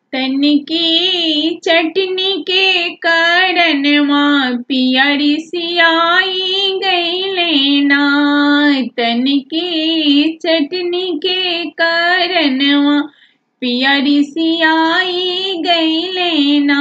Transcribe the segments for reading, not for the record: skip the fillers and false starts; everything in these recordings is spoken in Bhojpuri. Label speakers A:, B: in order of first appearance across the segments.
A: तनकी चटनी के कारणवा पियरी सियाई गईले ना। तनकी चटनी के कारणवा पियरी सियाई गईले ना।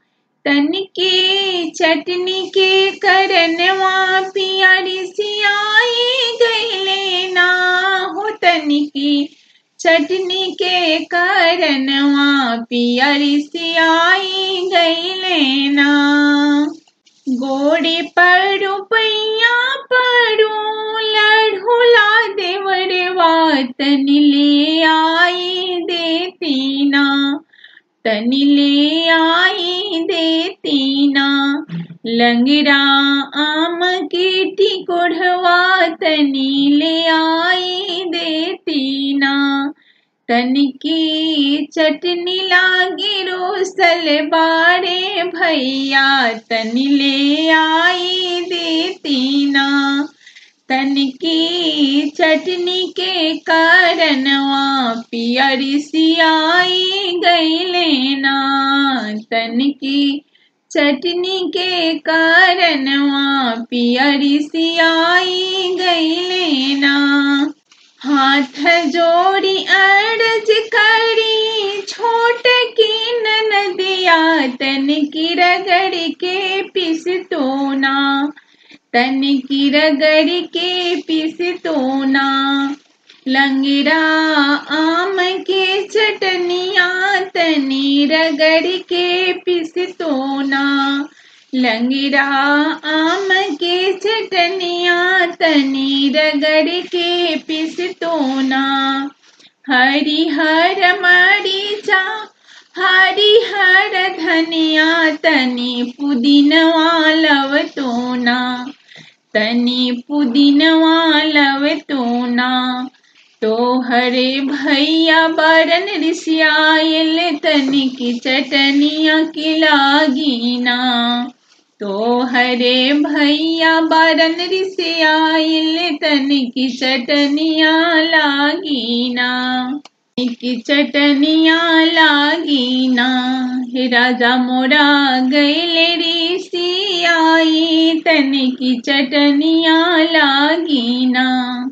A: तनकी चटनी के कारणवा पियरी सियाई गईले ना। हो तनकी चटनी के कारणवा पियरी सियाई गईले ना। गोड़े पड़ू पैया पड़ू लड़हुला देवरवा तनि ले आई देती ना। तनि ले आई देती ना। लंगड़ा आम की टिकोढ़वा तनि ले आई देती ना। तनकी चटनी लागी रोसल बारे भैया तनि ले आई देती ना। तनकी चटनी के कारणवा पियरी सियाई गईले ना। तनकी चटनी के कारणवा पियरी सियाई गईले ना। हाथ जोड़ी अर्ज करी छोट की ननदिया तनकी रगड़ के पिसतो ना। तनकी रगड़ के पिसतो ना। लंगड़ा आम के चटनिया तनि रगड़ के पिसतो ना। लंगड़ा आम के चटनिया तनि रगड़ के पिसतो ना। हरिहर मरीचा हरिहर धनिया तनि पुदीनवा लवतो ना। तनि पुदीनवा लवतो ना। तोहरे भैया बरन रिसियायल तनकी चटनिया की लागी ना। तोहरे भैया बरन रिसियायल तनकी चटनिया लागी ना। की चटनिया लागी ना। हे राजा मोरा गैले रिसियाई तनकी चटनिया लागी ना।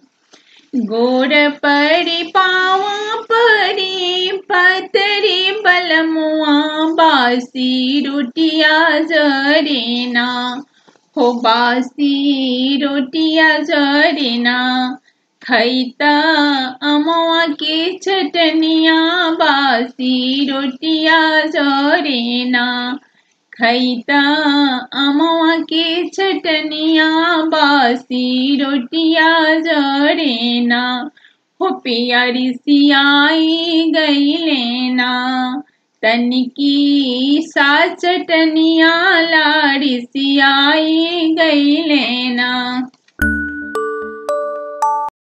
A: गोर परी पावा परी पतरी बलमुआ बासी रोटिया जरे ना। हो बासी रोटिया जरे ना। खैता अमवा के चटनिया बासी रोटिया जरे ना। खैता अमवा के चटनिया बासी रोटिया जरे ना। हो पियरी सियाई गईले ना। तनकी सा चटनिया लाड़ी सियाई गईले ना।